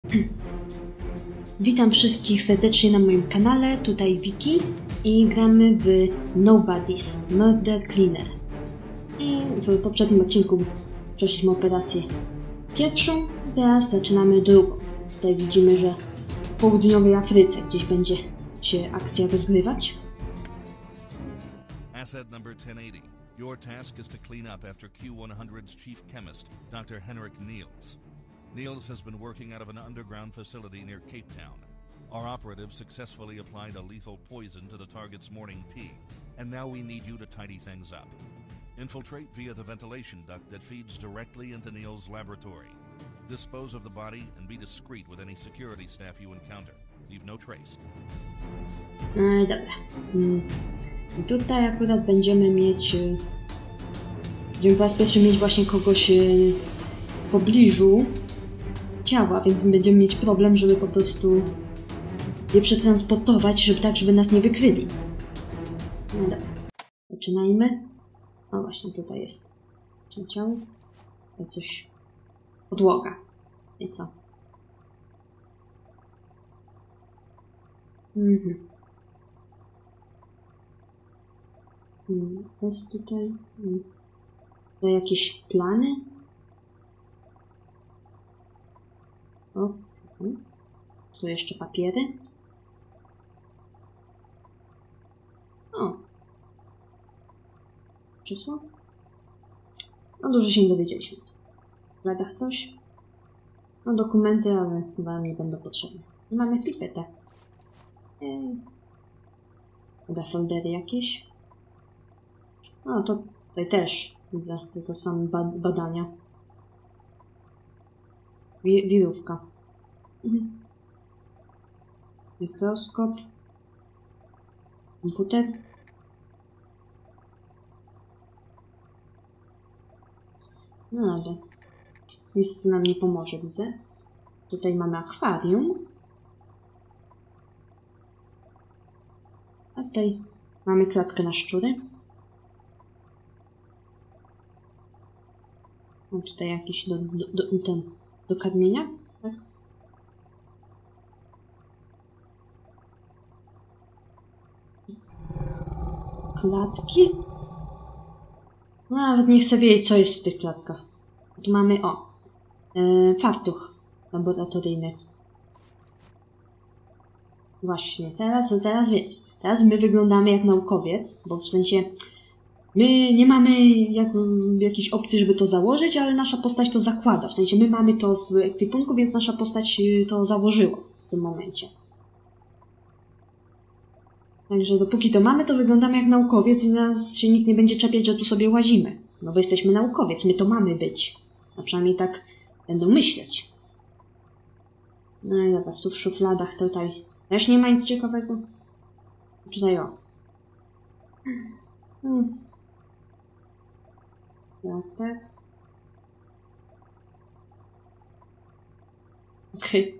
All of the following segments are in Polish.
Witam wszystkich serdecznie na moim kanale, tutaj Wiki i gramy w Nobody's Murder Cleaner. I w poprzednim odcinku przeszliśmy operację pierwszą, teraz zaczynamy drugą. Tutaj widzimy, że w południowej Afryce gdzieś będzie się akcja rozgrywać. Asset number 1080. Your task is to clean up after Q100's chief chemist, Dr. Henrik Niels. Niels has been working out of an underground facility near Cape Town. Our operative successfully applied a lethal poison to the target's morning tea, and now we need you to tidy things up. Infiltrate via the ventilation duct that feeds directly into Niels' laboratory. Dispose of the body and be discreet with any security staff you encounter. Leave no trace. No i dobra. Tutaj akurat będziemy po raz pierwszy mieć właśnie kogoś w pobliżu ciała, więc będziemy mieć problem, żeby po prostu je przetransportować, żeby nas nie wykryli. No dobra, zaczynajmy. O właśnie, tutaj jest ciało. To coś... podłoga. I co? Jest tutaj... jakieś plany? O, tu jeszcze papiery. O. Przysłał? No dużo się nie dowiedzieliśmy. W radach coś? No dokumenty, ale chyba nie będą potrzebne. Mamy pipetę. Chyba foldery jakieś. No to tutaj też widzę, że to są badania. Wirówka. Mikroskop. Komputer. No dobra. Nic nam nie pomoże, widzę. Tutaj mamy akwarium. A tutaj mamy klatkę na szczury. Mam tutaj jakiś do karmienia, tak? Klatki? No, nawet nie chcę wiedzieć, co jest w tych klatkach. Tu mamy, fartuch laboratoryjny. Właśnie, teraz wiecie. Teraz my wyglądamy jak naukowiec, bo w sensie my nie mamy jakiejś opcji, żeby to założyć, ale nasza postać to zakłada. W sensie my mamy to w ekwipunku, więc nasza postać to założyła w tym momencie. Także dopóki to mamy, to wyglądamy jak naukowiec i nas się nikt nie będzie czepiać, że tu sobie łazimy. No bo jesteśmy naukowiec, my to mamy być. A przynajmniej tak będą myśleć. No i dobra, tu w szufladach tutaj też nie ma nic ciekawego. Tutaj o. Tak. Okej.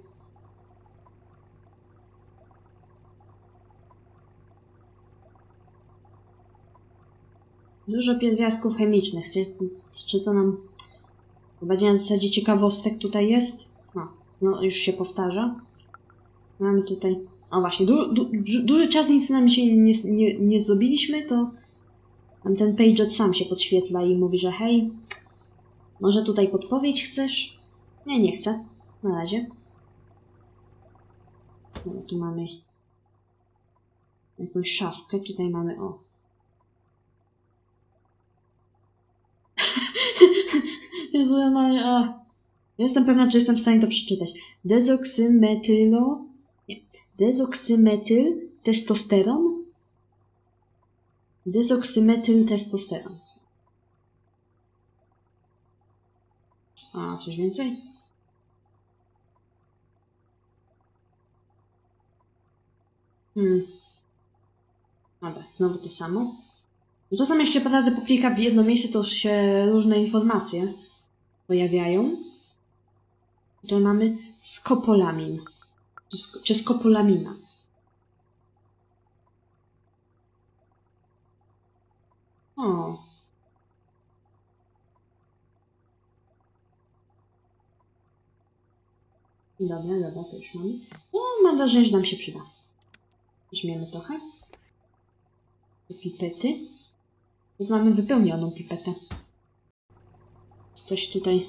Dużo pierwiastków chemicznych. Czy to nam... Będzie na zasadzie ciekawostek tutaj jest? No już się powtarza. Mamy tutaj... O właśnie, duży czas nic nam się nie zrobiliśmy, to ten paget sam się podświetla i mówi, że hej, może tutaj podpowiedź chcesz? Nie chcę. Na razie. No, tu mamy jakąś szafkę. Tutaj mamy, o. Jezu, jestem pewna, że jestem w stanie to przeczytać. Dezoksymetyl testosteron. A, coś więcej? Dobra, znowu to samo. Czasami jak się parę razy poklika w jedno miejsce, to się różne informacje pojawiają. Tutaj mamy skopolamin. Czy skopolamina. O. Dobra, to już mamy. To mam wrażenie, że nam się przyda. Weźmiemy trochę. Te pipety. Teraz mamy wypełnioną pipetę. Coś tutaj...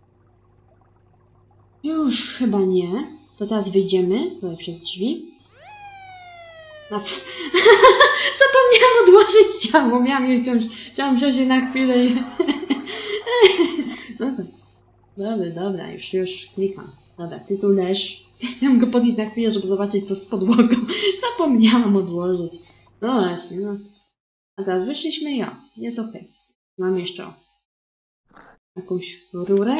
Już chyba nie. To teraz wyjdziemy tutaj przez drzwi. No, zapomniałam odłożyć ciało. Chciałam wziąć je na chwilę i... No to... Dobra, już klikam. Dobra, ty tu leż. Chciałam go podnieść na chwilę, żeby zobaczyć, co z podłogą. Zapomniałam odłożyć. No właśnie, no. A teraz wyszliśmy, jest ok. Mam jeszcze jakąś rurę.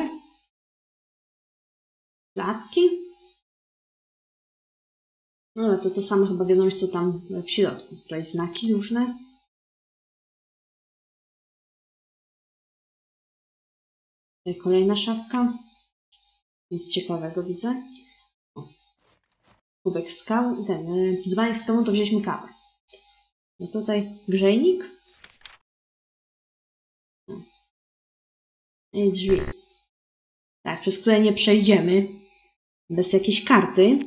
Klatki. No to samo chyba wiadomość, co tam w środku. Tutaj znaki różne. Tutaj kolejna szafka. Nic ciekawego widzę. O. Kubek z kawą. Dzbanek z tą to wzięliśmy kawę. No tutaj grzejnik. I drzwi. Tak, przez które nie przejdziemy. Bez jakiejś karty.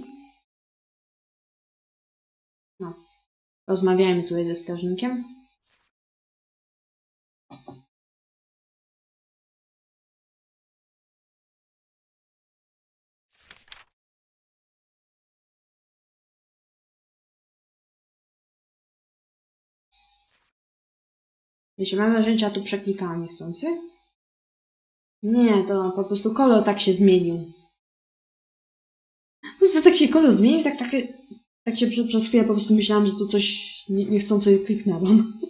No. Rozmawiajmy tutaj ze strażnikiem. Jeśli mam wrażenie, że ja tu przeklikałam niechcący. Nie, to po prostu kolor tak się zmienił. Po prostu tak się kolor zmienił, tak się przez chwilę po prostu myślałam, że tu coś niechcący kliknęłam.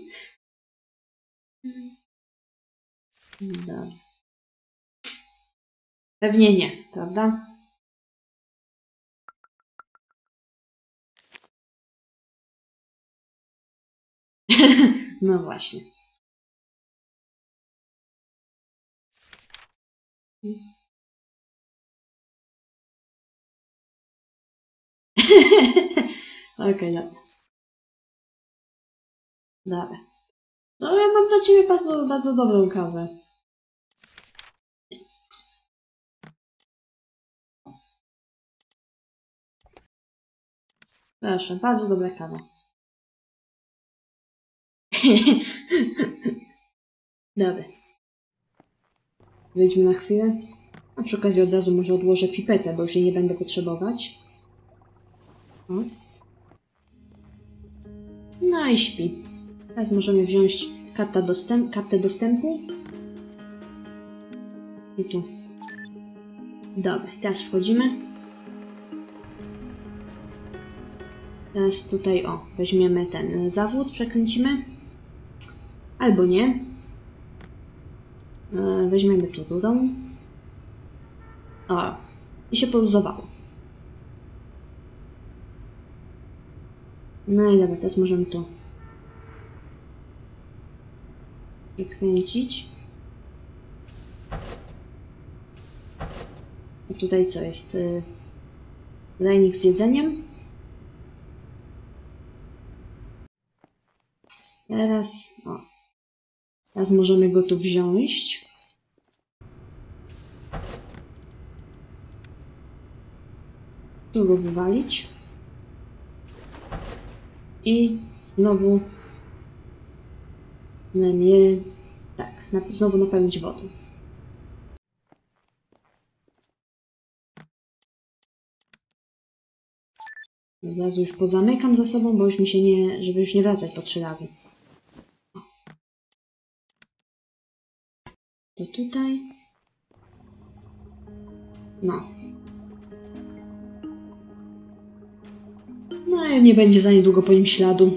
Dobra. Pewnie nie, prawda? No właśnie. Okej, dobra. No ja mam dla ciebie bardzo, bardzo dobrą kawę. Proszę, bardzo dobra kawa. Dobra. Wyjdźmy na chwilę. A przy okazji od razu może odłożę pipetę, bo już jej nie będę potrzebować. O. No i śpi. Teraz możemy wziąć kartę dostępu. I tu. Dobra, teraz wchodzimy. Teraz tutaj, weźmiemy ten zawód, przekręcimy. Albo nie. Weźmiemy tu rurą. I się poluzowało. No i dobra, teraz możemy to przekręcić. A tutaj co jest? Lejnik z jedzeniem. Teraz możemy go tu wziąć. Tu go wywalić. I znowu znowu napełnić wodą. Od razu już pozamykam za sobą, bo już mi się żeby już nie wracać po 3 razy. To tutaj. No i nie będzie za niedługo po nim śladu.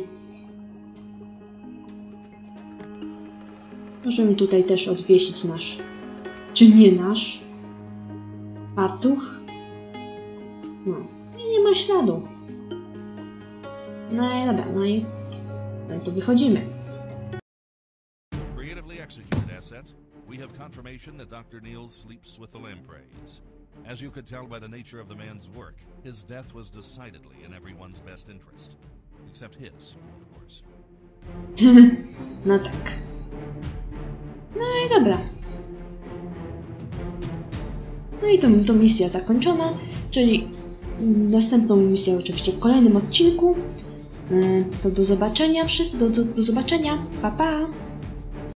Możemy tutaj też odwiesić czy nie nasz, fartuch. No i nie ma śladu. No i dobra, to wychodzimy. Creatively executed, asset. We have confirmation that Dr. Niels sleeps with the lampreys. As you could tell by the nature of the man's work, his death was decidedly in everyone's best interest. Except his, of course. No tak. No i dobra. No i to misja zakończona, czyli następną misję oczywiście w kolejnym odcinku. To do zobaczenia, do zobaczenia, pa pa!